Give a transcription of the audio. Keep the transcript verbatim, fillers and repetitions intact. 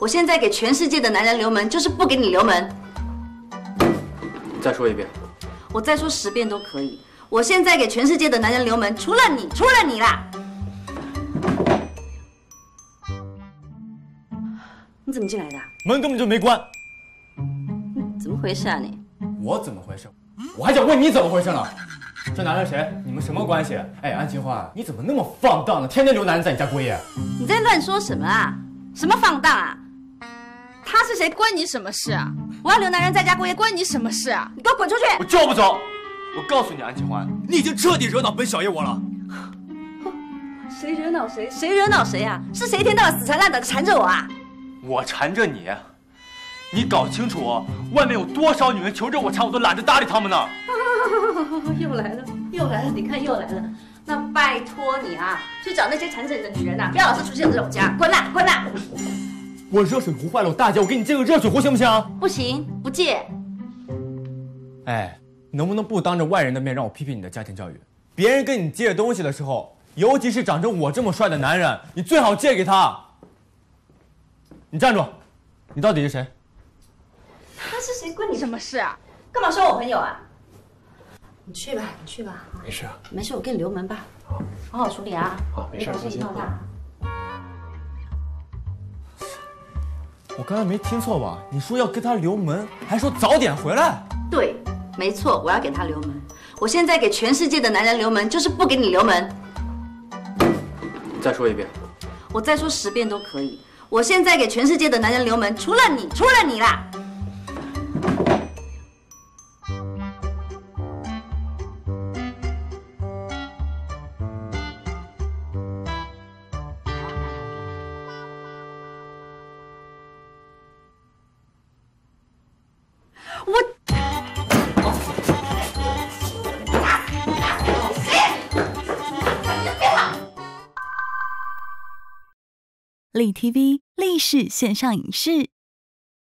我现在给全世界的男人留门，就是不给你留门。 再说一遍。 我再说十遍都可以。我现在给全世界的男人留门，除了你，除了你啦。你怎么进来的？ 门根本就没关。 怎么回事啊你？ 我怎么回事？我还想问你怎么回事呢？这男人谁？你们什么关系？哎，安清欢，你怎么那么放荡呢？天天留男人在你家过夜。 你在乱说什么啊？什么放荡啊？他是谁关你什么事啊？我要留男人在家过夜关你什么事啊？你给我滚出去！ 我就不走！我告诉你，安清欢，你已经彻底惹恼本小爷我了。 谁惹恼谁？谁惹恼谁啊？是谁一天到晚死缠烂打的缠着我啊？ 我缠着你，你搞清楚，外面有多少女人求着我缠，我都懒得搭理他们呢。 又来了，又来了！你看又来了。那拜托你啊，去找那些缠着你的女人呐、啊，不要老是出现在我家，滚啦，滚啦！ 我热水壶坏了，我大姐，我给你借个热水壶行不行？ 不行，不借。 哎，能不能不当着外人的面让我批评你的家庭教育？别人跟你借东西的时候，尤其是长着我这么帅的男人，你最好借给他。你站住！你到底是谁？ 他是谁关你什么事啊？ 干嘛说我朋友啊？ 你去吧，你去吧。 没事啊， 没事，我给你留门吧。好好处理啊。 好，没事，放心。 我刚才没听错吧？你说要跟他留门，还说早点回来。 对，没错，我要给他留门。我现在给全世界的男人留门，就是不给你留门。 再说一遍。 我再说十遍都可以。我现在给全世界的男人留门，除了你，除了你啦。我。 立 T V 立式线上影视